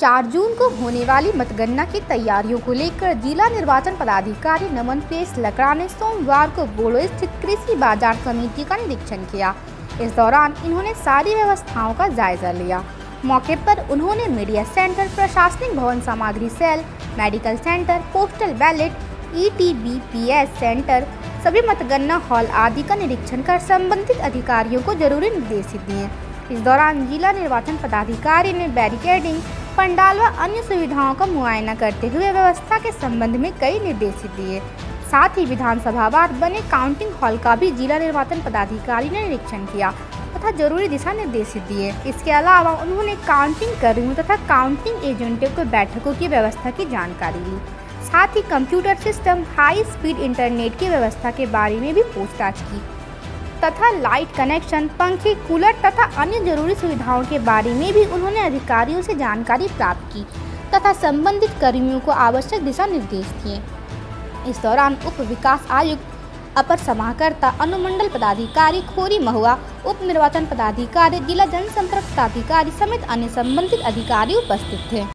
4 जून को होने वाली मतगणना की तैयारियों को लेकर जिला निर्वाचन पदाधिकारी नमन प्रेस लकड़ा ने सोमवार को बोड़ो स्थित कृषि बाजार समिति का निरीक्षण किया। इस दौरान इन्होंने सारी व्यवस्थाओं का जायजा लिया। मौके पर उन्होंने मीडिया सेंटर, प्रशासनिक भवन सामग्री cell, medical centre, postal ballot, ETBPS centre, सभी मतगणना हॉल आदि का निरीक्षण कर संबंधित अधिकारियों को जरूरी निर्देश दिए। इस दौरान जिला निर्वाचन पदाधिकारी ने बैरिकेडिंग, पंडाल व अन्य सुविधाओं का मुआयना करते हुए व्यवस्था के संबंध में कई निर्देश दिए। साथ ही विधानसभावार बने काउंटिंग हॉल का भी जिला निर्वाचन पदाधिकारी ने निरीक्षण किया तथा जरूरी दिशा निर्देश दिए। इसके अलावा उन्होंने काउंटिंग कर्मियों तथा काउंटिंग एजेंटों को बैठकों की व्यवस्था की जानकारी ली। साथ ही computer system, high speed internet की व्यवस्था के बारे में भी पूछताछ की तथा लाइट कनेक्शन, पंखे, कूलर तथा अन्य जरूरी सुविधाओं के बारे में भी उन्होंने अधिकारियों से जानकारी प्राप्त की तथा संबंधित कर्मियों को आवश्यक दिशा निर्देश दिए। इस दौरान उप विकास आयुक्त, अपर समाहर्ता, अनुमंडल पदाधिकारी खोरी महुआ, उप निर्वाचन पदाधिकारी, जिला जनसंपर्क पदाधिकारी समेत अन्य संबंधित अधिकारी उपस्थित थे।